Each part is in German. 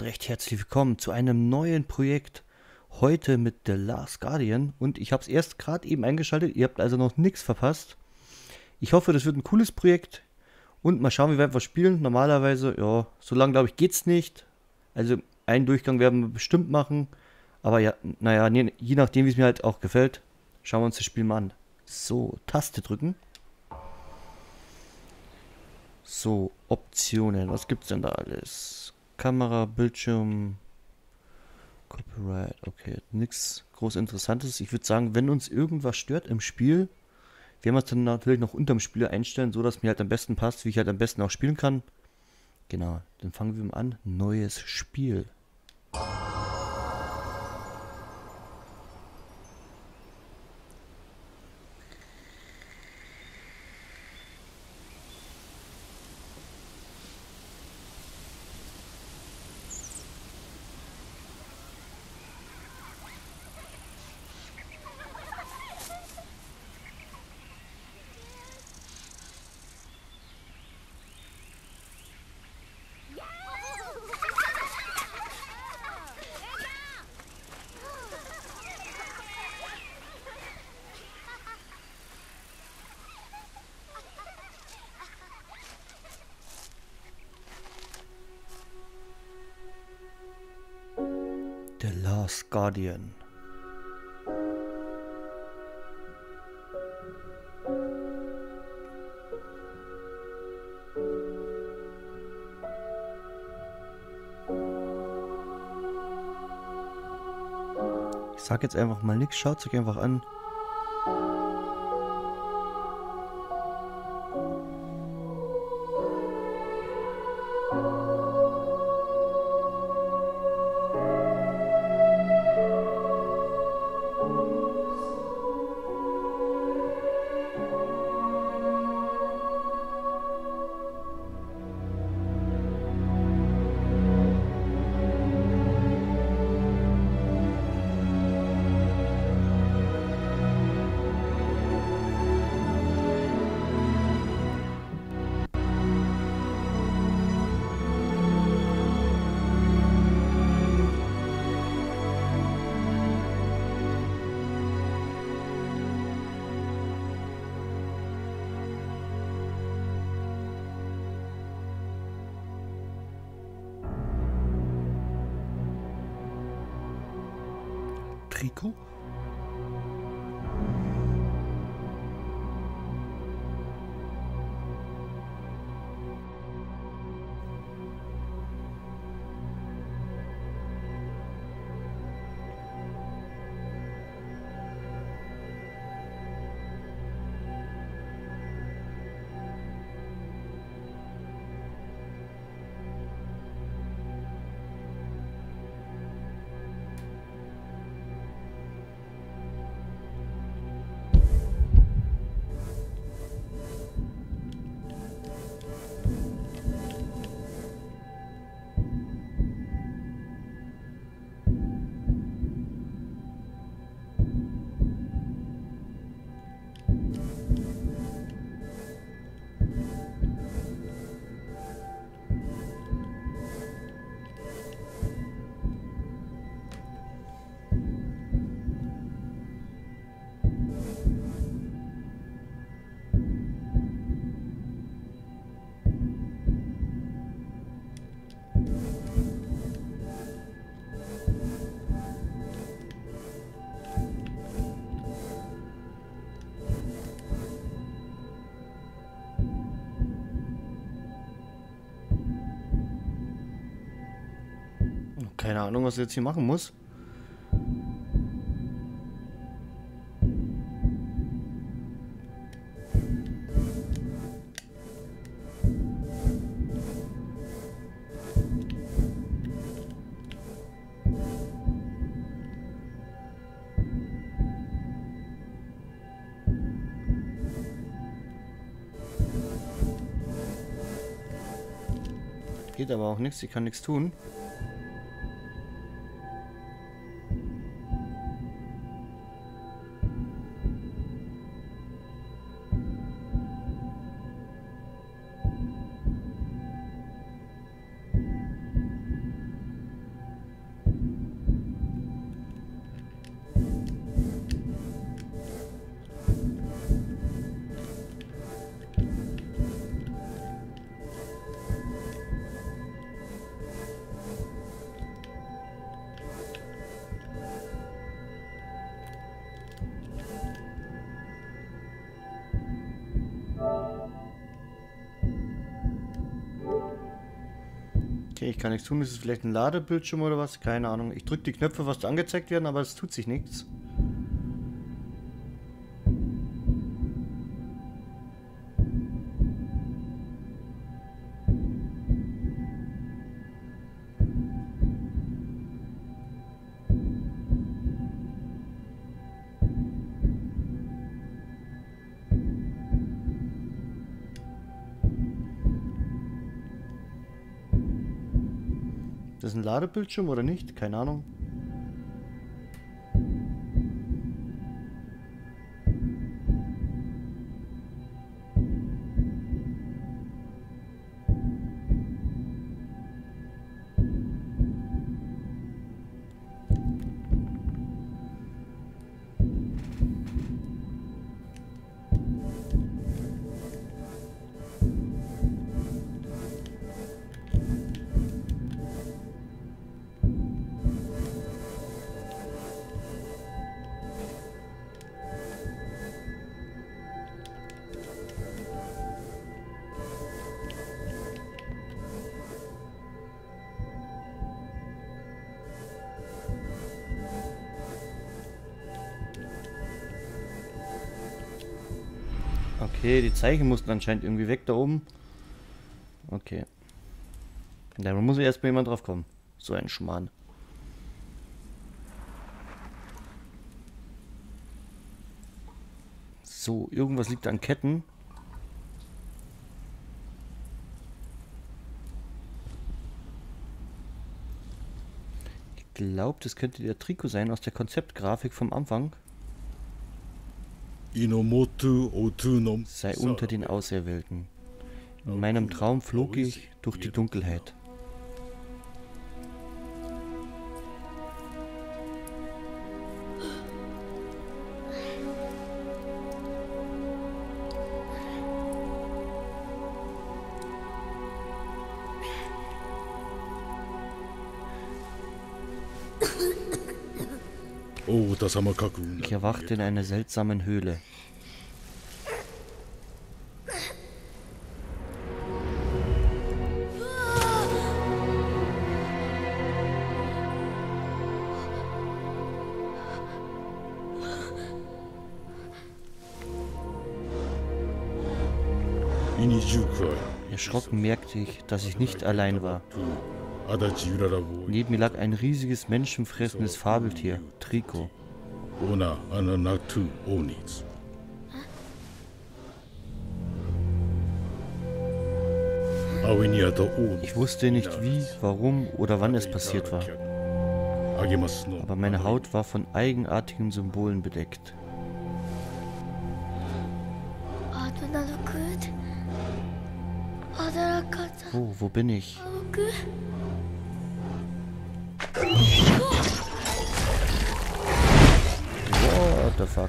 recht herzlich willkommen zu einem neuen Projekt. Heute mit The Last Guardian und ich habe es erst gerade eben eingeschaltet. Ihr habt also noch nichts verpasst. Ich hoffe, das wird ein cooles Projekt und mal schauen, wie wir einfach spielen. Normalerweise, ja, so lange glaube ich geht's nicht. Also einen Durchgang werden wir bestimmt machen. Aber ja, naja, je nachdem, wie es mir halt auch gefällt, schauen wir uns das Spiel mal an. So, Taste drücken. So, Optionen. Was gibt's denn da alles? Kamera, Bildschirm, Copyright, okay, nichts groß Interessantes. Ich würde sagen, wenn uns irgendwas stört im Spiel, werden wir es dann natürlich noch unterm Spiel einstellen, so dass mir halt am besten passt, wie ich halt am besten auch spielen kann. Genau, dann fangen wir mal an. Neues Spiel. The Last Guardian. Ich sag jetzt einfach mal nichts, schaut euch einfach an. Trikot? Keine Ahnung, was ich jetzt hier machen muss. Geht aber auch nichts, ich kann nichts tun. Okay, ich kann nichts tun. Ist es vielleicht ein Ladebildschirm oder was? Keine Ahnung. Ich drücke die Knöpfe, was da angezeigt werden, aber es tut sich nichts. Das ist ein Ladebildschirm oder nicht? Keine Ahnung. Okay, die Zeichen mussten anscheinend irgendwie weg da oben. Okay. Da muss erstmal jemand drauf kommen. So ein Schmarrn. So, irgendwas liegt an Ketten. Ich glaube, das könnte der Trikot sein aus der Konzeptgrafik vom Anfang. Sei unter den Auserwählten. In meinem Traum flog ich durch die Dunkelheit. Ich erwachte in einer seltsamen Höhle. Erschrocken merkte ich, dass ich nicht allein war. Neben mir lag ein riesiges, menschenfressendes Fabeltier, Trico. Ich wusste nicht wie, warum oder wann es passiert war. Aber meine Haut war von eigenartigen Symbolen bedeckt. Oh, wo bin ich? What the fuck?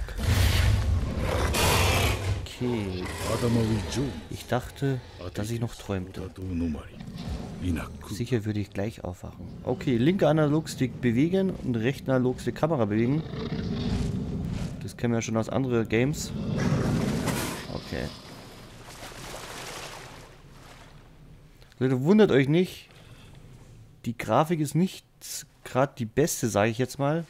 Okay. Ich dachte, dass ich noch träumte. Sicher würde ich gleich aufwachen. Okay, linker Analogstick bewegen und rechter Analogstick Kamera bewegen. Das kennen wir ja schon aus anderen Games. Okay. Leute, wundert euch nicht. Die Grafik ist nicht gerade die beste, sage ich jetzt mal.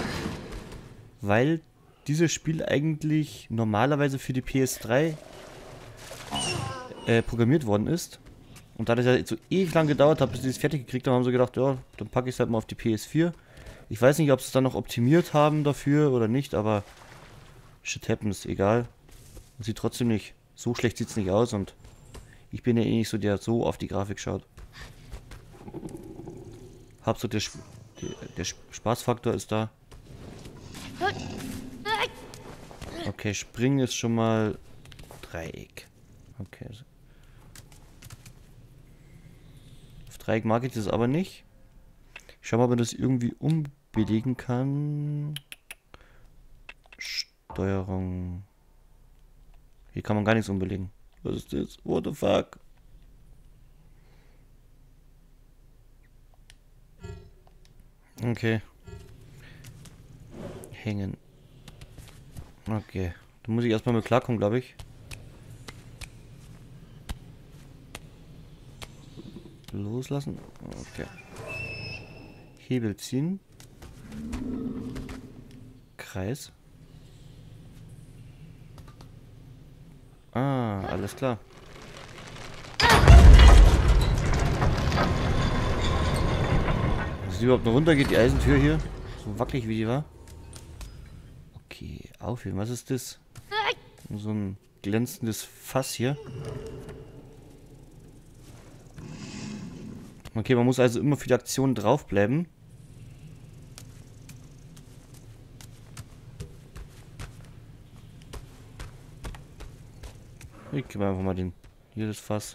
Weil dieses Spiel eigentlich normalerweise für die PS3 programmiert worden ist. Und da das ja so ewig lang gedauert hat, bis sie es fertig gekriegt haben, haben sie gedacht, ja, dann packe ich es halt mal auf die PS4. Ich weiß nicht, ob sie es dann noch optimiert haben dafür oder nicht, aber shit happens, egal. Und sieht trotzdem nicht, so schlecht sieht es nicht aus und ich bin ja eh nicht so, der so auf die Grafik schaut. Hab so der Spaßfaktor ist da. Okay, springen ist schon mal Dreieck. Okay. Auf Dreieck mag ich das aber nicht. Ich schau mal, ob man das irgendwie umbelegen kann. Steuerung. Hier kann man gar nichts umbelegen. Was ist das? What the fuck? Okay. Hängen. Okay. Da muss ich erstmal mit klarkommen, glaube ich. loslassen. Okay. Hebel ziehen. Kreis. Ah, alles klar. Dass die überhaupt noch runter geht, die Eisentür hier. So wackelig wie die war. Okay, aufheben. Was ist das? So ein glänzendes Fass hier. Okay, man muss also immer für die Aktion draufbleiben. Ich gebe einfach mal den. Hier das Fass.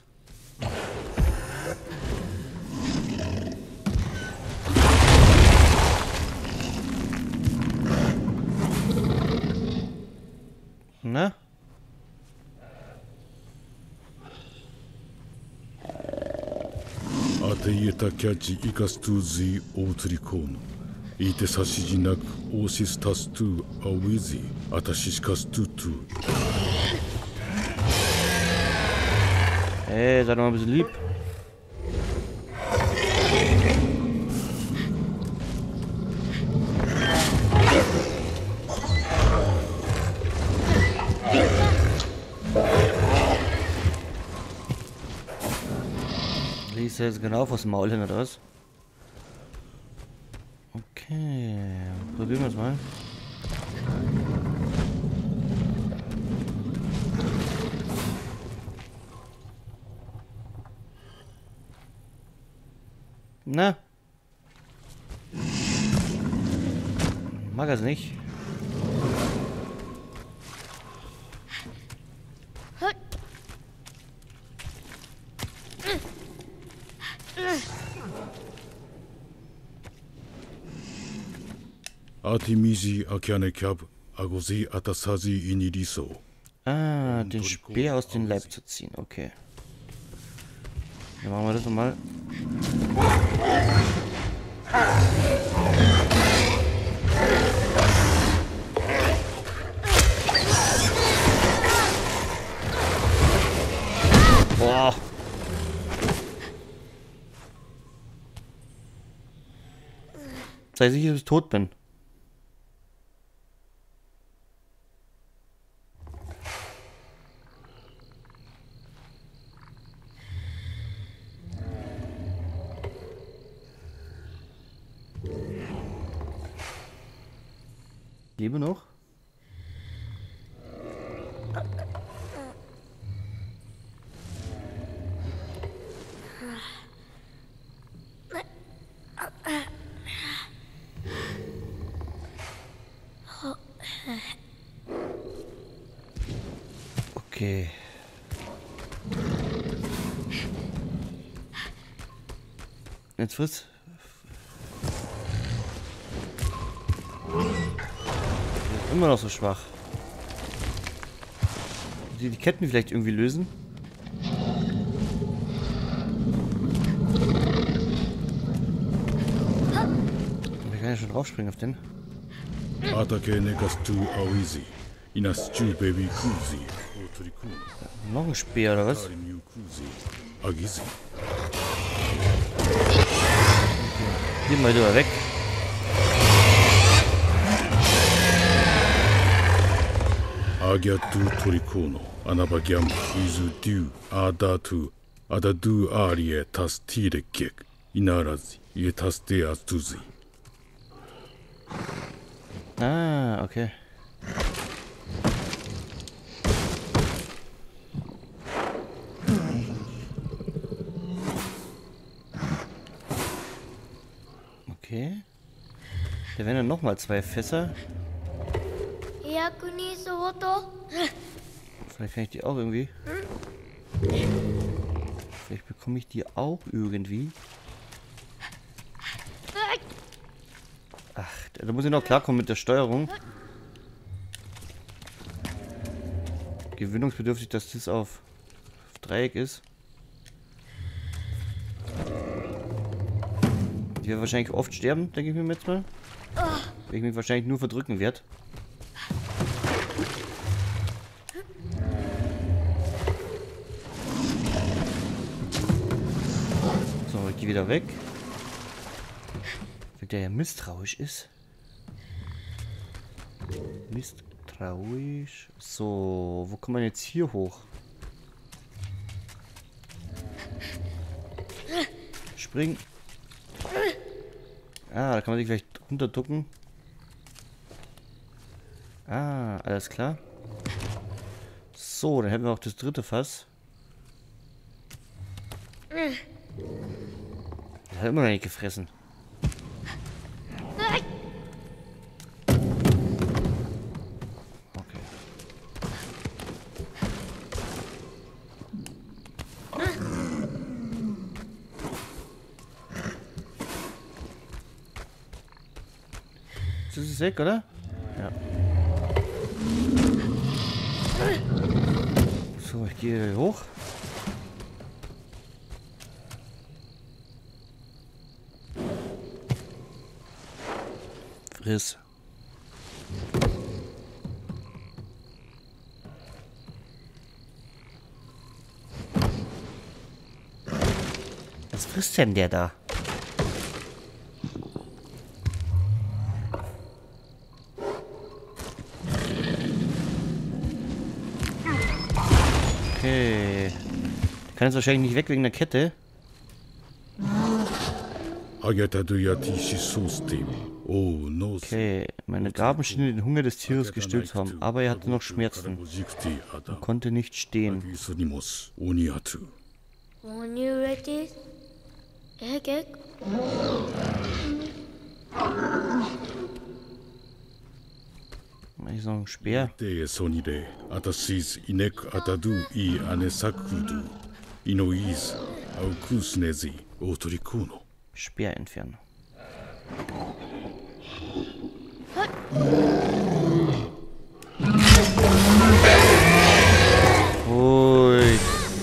Na? Ateieta kiaci ikas tu zi outrikono. Ite sashiji naku osis tas tu awizi. Atashi shikas tu tu. Ey, sei doch mal ein bisschen lieb. Liest er jetzt genau aus dem Maul hin oder was? Okay, probieren wir es mal. Na? Mag er es nicht. Atimiji akiane kyab agosi atasazi iniriso. Ah, den Speer aus dem Leib zu ziehen. Okay. Dann machen wir das nochmal. Boah. Sei sicher, dass ich tot bin. Lebe noch? Okay. Jetzt friss. Immer noch so schwach. Die Ketten vielleicht irgendwie lösen. Wir können ja schon draufspringen auf den. Atake nekas tu awizi. Inas chu baby kuzi. Noch ein Speer oder was? Agizi. Geh mal drüber weg. Agia tu torikono. Anabagiam izu du adatu. Adadu arie tas tire kek. Inarazi. Ye tas te astuzi. Ah, okay. Okay. Da wären dann nochmal 2 Fässer. Vielleicht kann ich die auch irgendwie. Vielleicht bekomme ich die auch irgendwie. Ach, da muss ich noch klarkommen mit der Steuerung. Gewöhnungsbedürftig, dass das auf Dreieck ist. Ich werde wahrscheinlich oft sterben, denke ich mir jetzt mal. Weil ich mich wahrscheinlich nur verdrücken werde. die wieder weg. Weil der ja misstrauisch ist. Misstrauisch. So, wo kommt man jetzt hier hoch? Spring. Ah, da kann man sich vielleicht runterducken. Ah, alles klar. So, dann hätten wir auch das dritte Fass. Das hat immer noch nicht gefressen. Okay. Das ist weg, oder? Ja. So, ich gehe hier hoch. Friss. Was frisst denn der da? Okay. Der kann jetzt wahrscheinlich nicht weg wegen der Kette. Okay, meine Gaben schienen den Hunger des Tieres gestillt zu haben, aber er hatte noch Schmerzen und konnte nicht stehen. Hier ist noch ein Speer. Speer entfernen. Ui.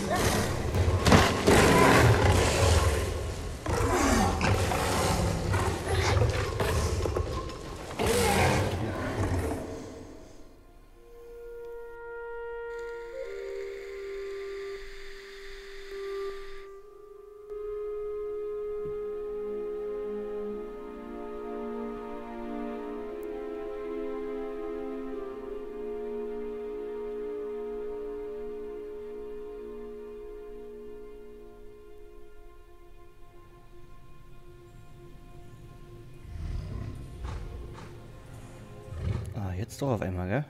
Jetzt doch auf einmal, gell?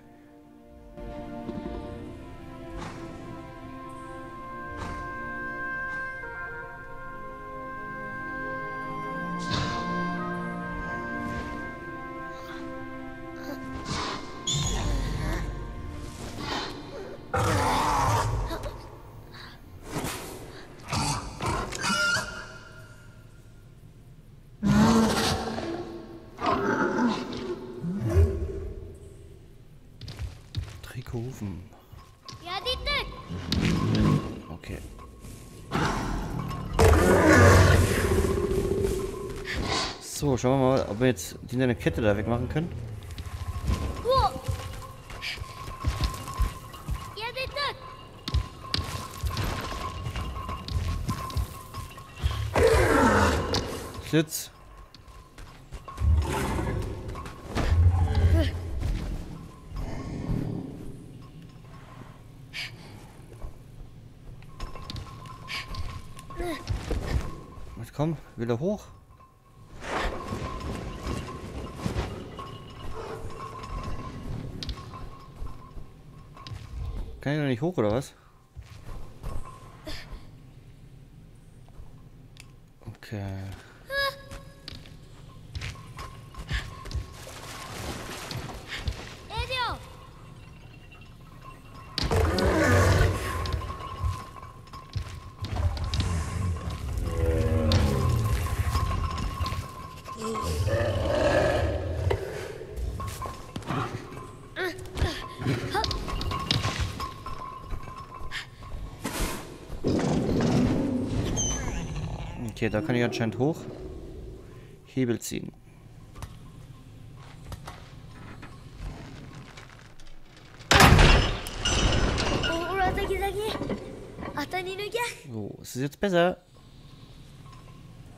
Trikoven. Okay. So, schauen wir mal, ob wir jetzt die eine Kette da wegmachen können. Sitz. Was komm, will er hoch? Kann ich noch nicht hoch oder was? Okay. Okay, da kann ich anscheinend hoch. Hebel ziehen. So, ist es jetzt besser?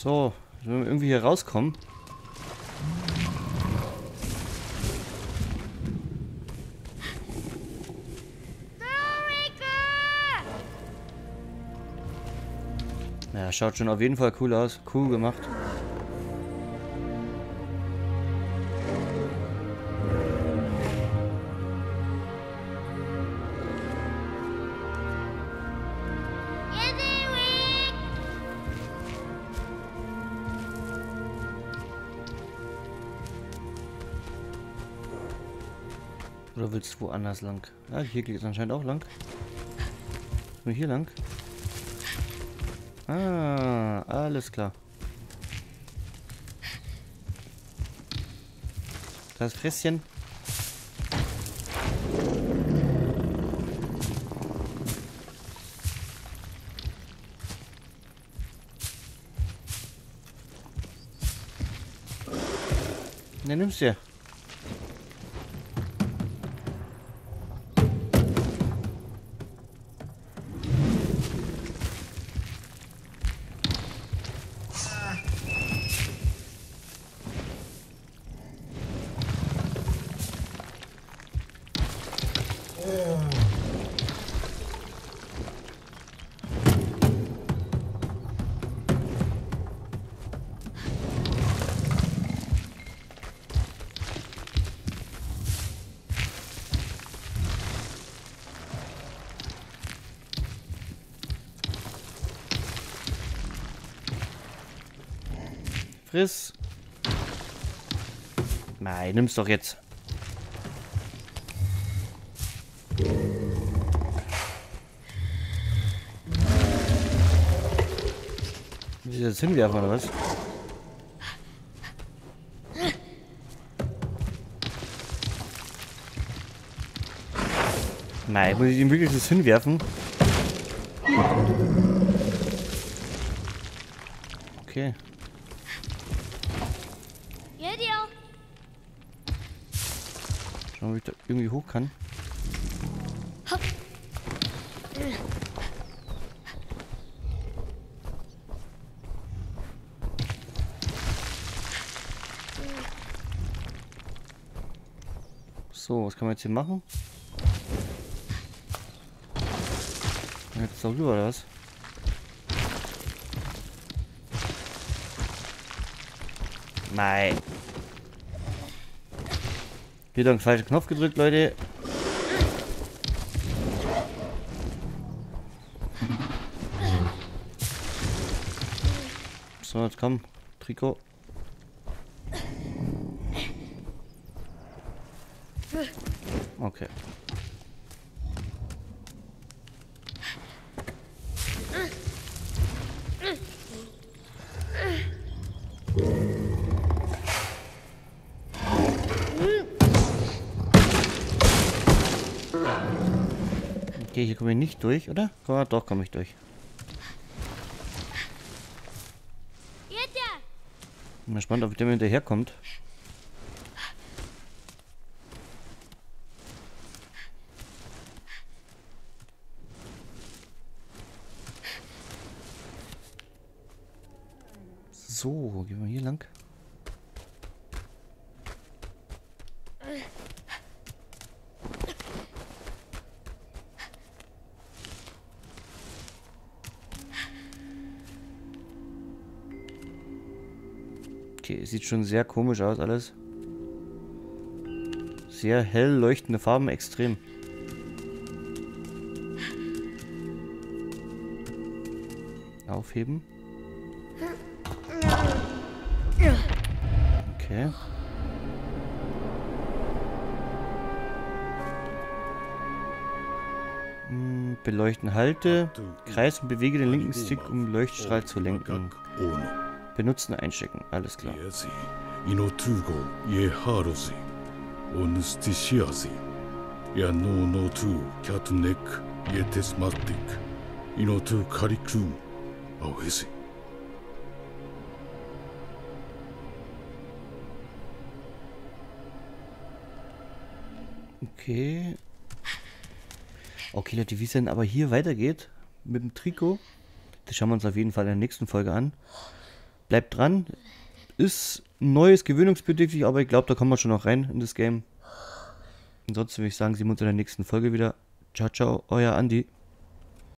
So, wenn wir irgendwie hier rauskommen. Ja, schaut schon auf jeden Fall cool aus. Cool gemacht. Oder willst du woanders lang? Ja, hier geht es anscheinend auch lang. Nur hier lang. Ah, alles klar. Das Fresschen. Ne, nimmst du ja. Friss. Nein, nimm's doch jetzt. Will ich das hinwerfen oder was? Nein, muss ich ihm wirklich das hinwerfen? Okay. Schauen, ob ich da irgendwie hoch kann. So, was kann man jetzt hier machen? Jetzt da rüber oder was? Nein. Wieder einen falschen Knopf gedrückt, Leute. So, jetzt komm. Trikot. Okay. Okay, hier komme ich nicht durch, oder? Ja, doch, komme ich durch. Bin gespannt, ob der mir hinterherkommt. So, gehen wir hier lang. Okay, sieht schon sehr komisch aus alles. Sehr hell leuchtende Farben, extrem. Aufheben. Okay. Beleuchten, halte. Kreis und bewege den linken Stick, um Leuchtstrahl zu lenken. Benutzen, einstecken. Alles klar. Okay. Okay, Leute, wie es denn aber hier weitergeht mit dem Trikot, das schauen wir uns auf jeden Fall in der nächsten Folge an. Bleibt bleibt dran. Ist neues, gewöhnungsbedürftig, aber ich glaube, da kommen wir schon noch rein in das Game. Ansonsten würde ich sagen, sehen wir uns in der nächsten Folge wieder. Ciao, ciao, euer Andi.